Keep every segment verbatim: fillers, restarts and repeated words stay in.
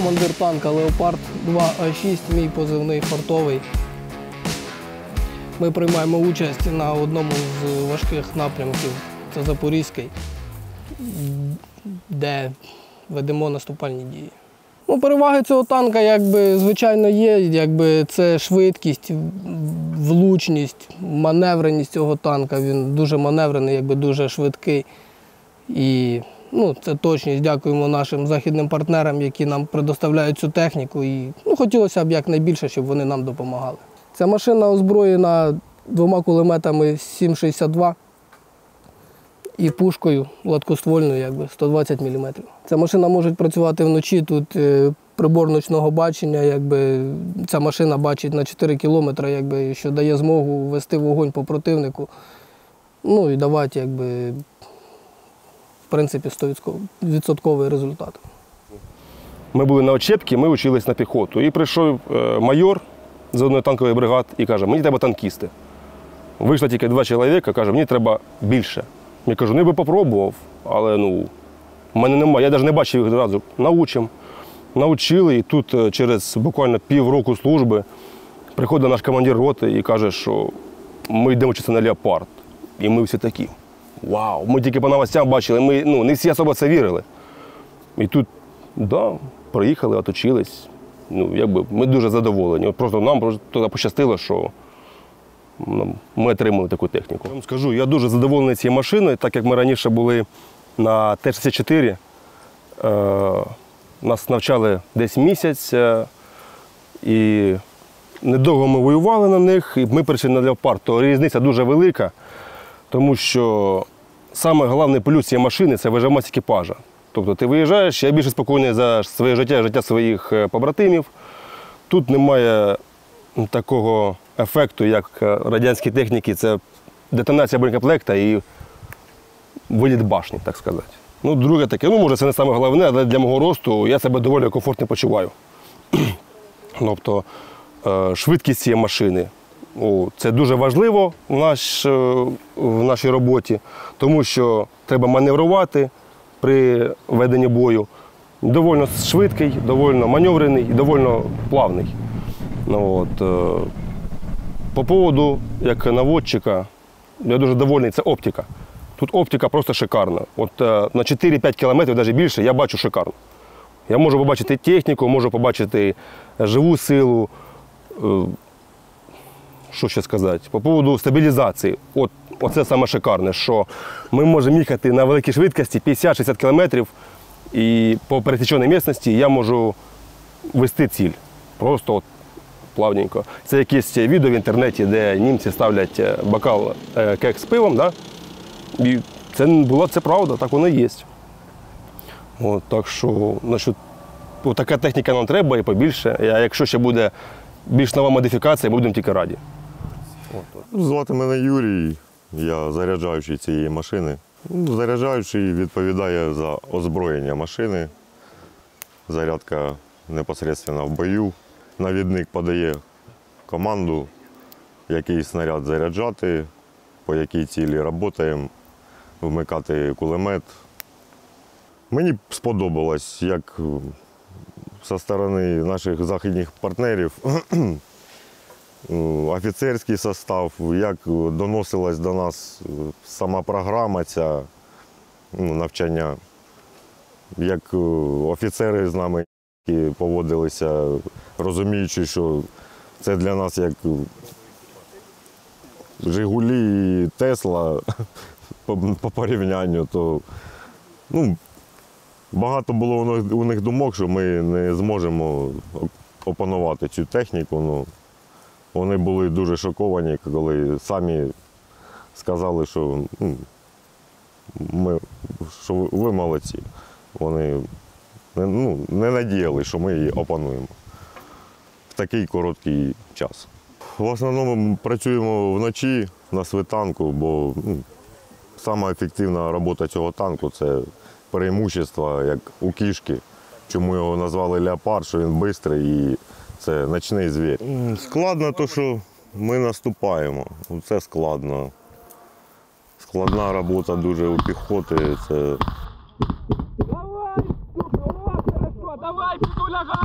командир танка «Леопард два А шість», мій позивний «Фартовий». Ми приймаємо участь на одному з важких напрямків, це Запорізький, де ведемо наступальні дії. Ну, переваги цього танка, якби, звичайно, є. Якби, це швидкість, влучність, маневреність цього танка. Він дуже маневрений, якби, дуже швидкий. І ну, це точність. Дякуємо нашим західним партнерам, які нам предоставляють цю техніку. І ну, хотілося б якнайбільше, щоб вони нам допомагали. Ця машина озброєна двома кулеметами сім шістдесят два і пушкою гладкоствольною, якби, сто двадцять міліметрів. Ця машина може працювати вночі, тут е, прибор ночного бачення, якби, ця машина бачить на чотири кілометри, якби, що дає змогу вести вогонь по противнику, ну і давати, якби, в принципі, сто відсотків результат. Ми були на Очепці, ми вчились на піхоту. І прийшов е, майор з одної танкової бригади і каже, мені треба танкісти. Вийшло тільки два чоловіка, каже, мені треба більше. Я кажу, ну, я би попробував, але ну, в мене немає, я навіть не бачив їх одразу. Научимо. Научили, і тут через буквально півроку служби приходить наш командир роти і каже, що ми йдемо вчитися на «Леопард». І ми всі такі, вау, ми тільки по новостям бачили, ми ну, не всі особо це вірили. І тут, так, да, приїхали, оточились. Ну, якби, ми дуже задоволені. Просто нам просто пощастило, що ми отримали таку техніку. Я вам скажу, я дуже задоволений цією машиною, так як ми раніше були на Т шістдесят чотири, е, нас навчали десь місяць, е, і недовго ми воювали на них, і ми прийшли на «Леопард», то різниця дуже велика, тому що саме головний плюс цієї машини – це вижиманість екіпажа. Тобто ти виїжджаєш, я більше спокійний за своє життя, життя своїх побратимів. Тут немає такого ефекту, як радянські техніки, це детонація боєкомплекта і виліт башні, так сказати. Ну, друге таке, ну, може, це не саме головне, але для мого росту я себе доволі комфортно почуваю. Тобто, швидкість цієї машини, це дуже важливо в, наш, в нашій роботі, тому що треба маневрувати при веденні бою. Довольно швидкий, довольно маневрений і довольно плавний. Ну, от, е, по поводу, як наводчика, я дуже довольний, це оптика. Тут оптика просто шикарна. От, е, на чотири-п'ять кілометрів, навіть більше, я бачу шикарно. Я можу побачити техніку, можу побачити живу силу. Е, що ще сказати? По поводу стабілізації. От, оце саме шикарне, що ми можемо їхати на великій швидкості п'ятдесят-шістдесят кілометрів, і по пересіченій місцевості я можу вести ціль. Просто от, плавненько. Це якесь відео в інтернеті, де німці ставлять бокал кек з пивом, да? І це була це правда, так воно і є. От, так що, значить, така техніка нам треба і побільше. А якщо ще буде більш нова модифікація, ми будемо тільки раді. От. Звати мене Юрій, я заряджаючий цієї машини. Заряджаючий відповідає за озброєння машини. Зарядка непосередньо в бою. Навідник подає команду, який снаряд заряджати, по якій цілі працюємо, вмикати кулемет. Мені сподобалось, як зі сторони наших західних партнерів офіцерський состав, як доносилась до нас сама програма ця навчання, як офіцери з нами поводилися, розуміючи, що це для нас як «Жигулі» і «Тесла» по, по порівнянню, то ну, багато було у них думок, що ми не зможемо опанувати цю техніку. Ну, вони були дуже шоковані, коли самі сказали, що, ну, ми, що ви молодці. Вони не, ну, не надіяли, що ми її опануємо в такий короткий час. В основному ми працюємо вночі на світанку, бо ну, сама ефективна робота цього танку – це преимущество, як у кішки. Чому його назвали «Леопард», що він швидкий і це ночний звір. Складно те, що ми наступаємо. Це складно. Складна робота дуже у піхоти. Це... Давай, давай, давай, давай,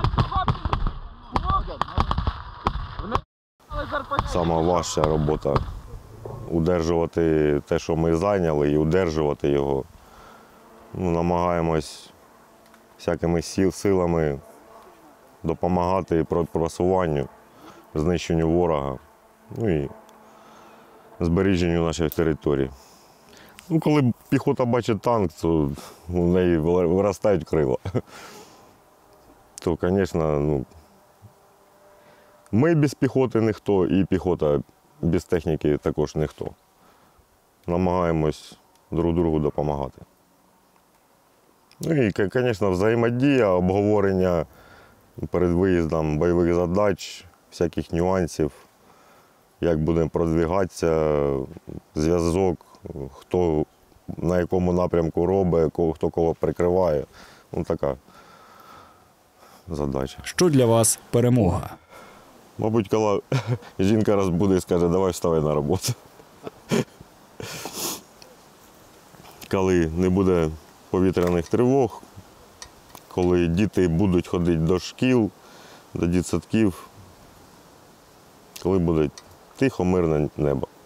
сама важча робота. Удержувати те, що ми зайняли, і удержувати його. Ну, намагаємось всякими сил, силами допомагати просуванню, знищенню ворога, ну і збереженню наших територій. Ну, коли піхота бачить танк, то у неї виростають крила. То, звісно, ну, ми без піхоти ніхто, і піхота без техніки також ніхто. Намагаємось друг другу допомагати. Ну і, звісно, взаємодія, обговорення перед виїздом бойових задач, всяких нюансів, як будемо продвигатися, зв'язок, хто на якому напрямку робить, хто кого прикриває. Ну, така задача. Що для вас перемога? Мабуть, коли жінка розбуде і скаже, давай вставай на роботу. Коли не буде повітряних тривог, коли діти будуть ходити до шкіл, до дитсадків, коли буде тихо, мирне небо.